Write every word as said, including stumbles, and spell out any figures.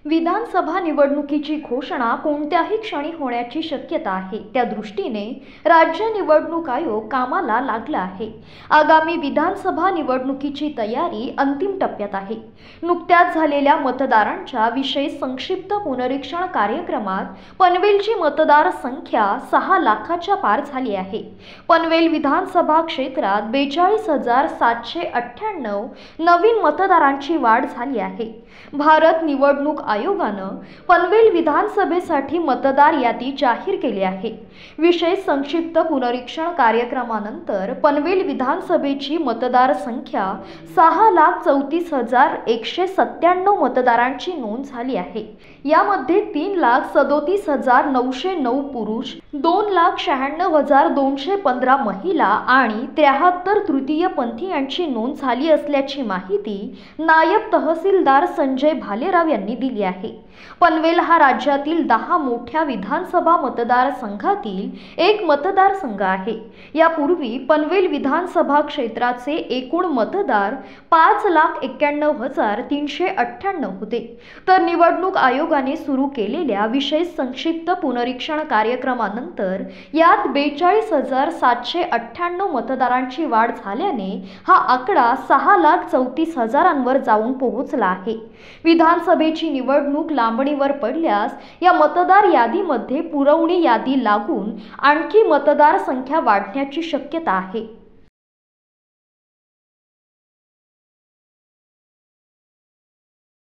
विधानसभा निवडणुकीची घोषणा कोणत्याही क्षणी होण्याची शक्यता आहे। त्या दृष्टीने राज्य निवडणूक आयोग कामाला लागला आहे। आगामी विधानसभा निवडणुकीची तयारी अंतिम टप्प्यात आहे। नुकत्याच झालेल्या मतदारांच्या विषयी संक्षिप्त पुनरीक्षण कार्यक्रमात पनवेलची मतदार संख्या सहा लाखाच्या पार झाली आहे। पनवेल विधानसभा क्षेत्रात बेचाळीस हजार सातशे अठ्ठ्याण्णव नवीन मतदारांची वाढ झाली आहे। भारत निवडणूक आयोगानं पनवेल विधानसभेसाठी मतदार यादी जाहीर केली आहे। विशेष संक्षिप्त पुनरीक्षण कार्यक्रमानंतर पनवेल विधानसभेची मतदार संख्या सहा लाख चौतीस हजार एकशे सत्त्याण्णव मतदारांची नोंद झाली आहे। यामध्ये तीन लाख सदोतीस हजार नऊशे नऊ पुरुष, दोन लाख शहाण्णव हजार दोनशे पंधरा महिला आणि त्र्याहत्तर तृतीयपंथी यांची नोंद झाली असल्याची माहिती नायब तहसीलदार संजय भालेराव यांनी दिली आहे। पनवेल हा राज्यातील दहा मोठ्या विधानसभा मतदारसंघातील एक मतदारसंघ आहे। यापूर्वी पनवेल विधानसभा क्षेत्राचे एकूण मतदार पाच लाख एक्क्याण्णव हजार तीनशे अठ्ठ्याण्णव होते, तर निवडणूक आयोगाने सुरू केलेल्या विशेष संक्षिप्त पुनरीक्षण कार्यक्रमानंतर यात बेचाळीस हजार सातशे अठ्ठ्याण्णव मतदारांची वाढ झाल्याने हा आकडा सहा लाख चौतीस हजारांवर जाऊन पोहोचला आहे। विधानसभेची निवडणूक लांबणीवर पडल्यास या मतदार यादीमध्ये पुरवणी यादी लागून आणखी मतदार संख्या वाढण्याची शक्यता आहे।